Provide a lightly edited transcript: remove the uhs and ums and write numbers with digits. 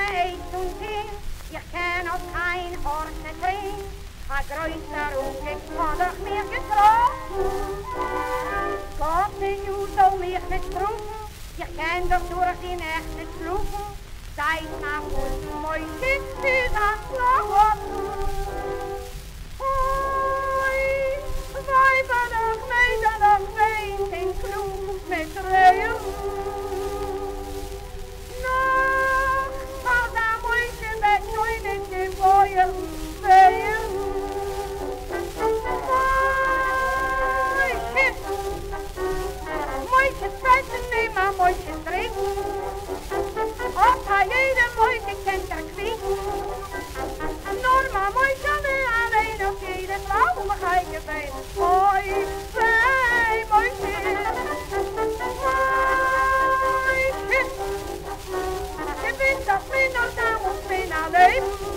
eet und Kind, ich kenn auf kein Ort nicht hin. A größer Unglück hat doch mir getroffen. Gott in Ju soll mich nicht prüfen, ich kenn doch durch die Nacht nicht schlufen. Seit nach uns Moishe ist das Schlafen. Oi, Weiber doch Mäder doch weint in Klug mit Rehen. Noch, als der Moishe mit schönen Gebäuden wehen. Moishe fressen nimmer, Moishe trinken. Op a jede Moishe kennt kriegen. Nur ma Moishe will allein auf jede Frau geheige wein. Oi, wei, Moishe. Moishe. Je bent dat min of nou ons min alleen.